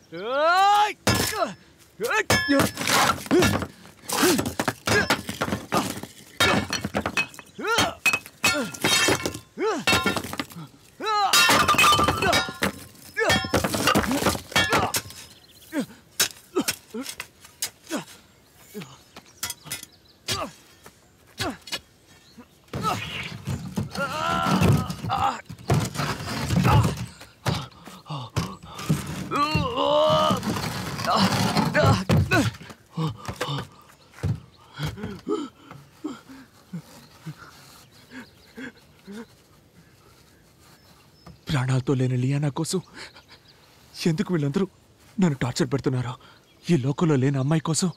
ప్రాణాలతో లేని లియానా కోసం ఎందుకు వీళ్ళందరూ నన్ను టార్చర్ పెడుతున్నారో, ఈ లోకంలో లేని అమ్మాయి కోసం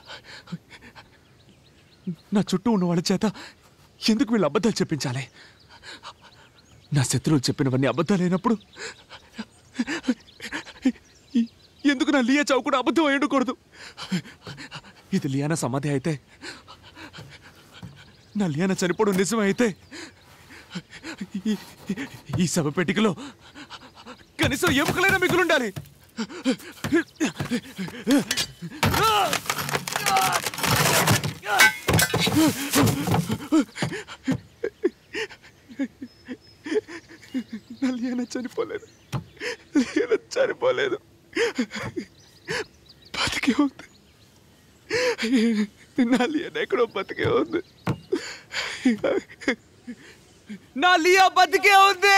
నా చుట్టూ ఉన్న వాళ్ళ చేత ఎందుకు వీళ్ళు అబద్ధాలు చెప్పించాలి? నా శత్రువులు చెప్పినవన్నీ అబద్ధాలైనప్పుడు ఎందుకు నా లియా చావు కూడా అబద్ధం అయి ఉండకూడదు? ఇది లియానా సమాధి అయితే, నా లియానా చనిపోవడం నిజమైతే ఈ శవపేటికలో కనీసం ఎముకలైనా మిగులుండాలి. నా లియానా చనిపోలేదు, లియానా చనిపోలేదు, బతికే ఉంది. నా లియానా ఎక్కడో బతికే ఉంది. నా లియా బతికే ఉంది.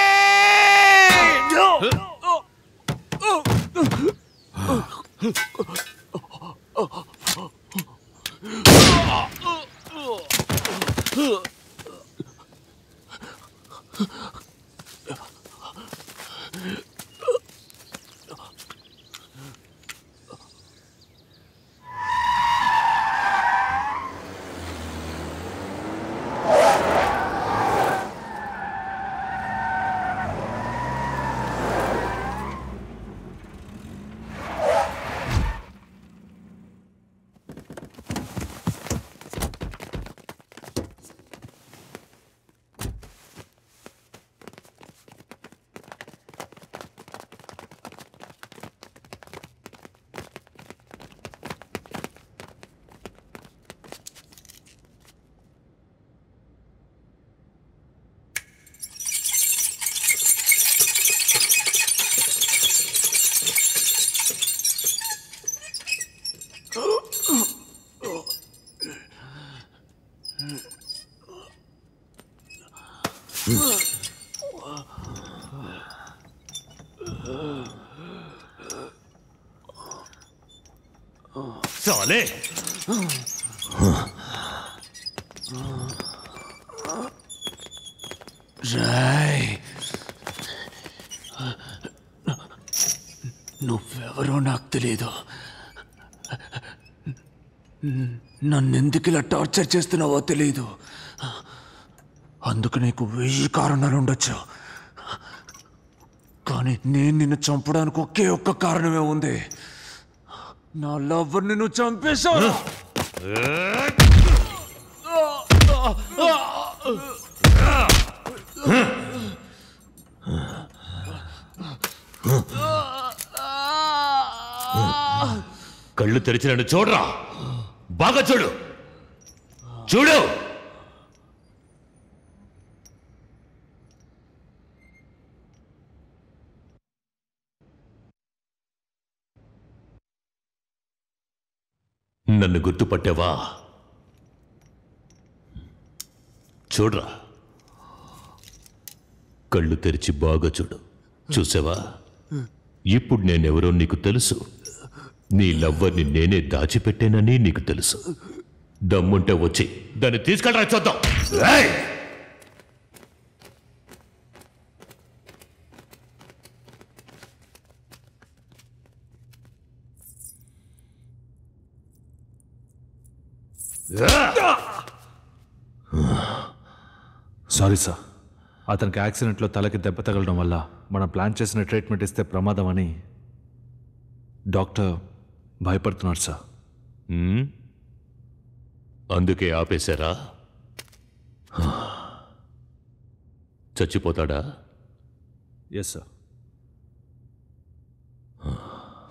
साले రాయ్, నువ్వెవరో నాకు తెలీదు. నన్నెందుకు ఇలా టార్చర్ చేస్తున్నావో తెలీదు. అందుకు నీకు 1000 కారణాలు ఉండొచ్చు, కానీ నేను నిన్ను చంపడానికి ఒకే ఒక్క కారణమే ఉంది. నా లవ్వర్ నిన్ను చంపేశాను. కళ్ళు తెరిచి నన్ను చూడరా, బాగా చూడు, చూడు. నన్ను గుర్తుపట్టావా? చూడరా, కళ్ళు తెరిచి బాగా చూడు. చూసావా? ఇప్పుడు నేనెవరో నీకు తెలుసు. నీ లవ్వర్ని నేనే దాచిపెట్టానని నీకు తెలుసు. దమ్ముంటే వచ్చి దాన్ని తీసుకెళ్ళరా, చూద్దాం. సారీ సార్, అతనికి యాక్సిడెంట్లో తలకి దెబ్బ తగలడం వల్ల మనం ప్లాన్ చేసిన ట్రీట్మెంట్ ఇస్తే ప్రమాదం అని డాక్టర్ భయపడుతున్నాడు సార్. అందుకే ఆపేశారా? చచ్చిపోతాడా? Yes sir.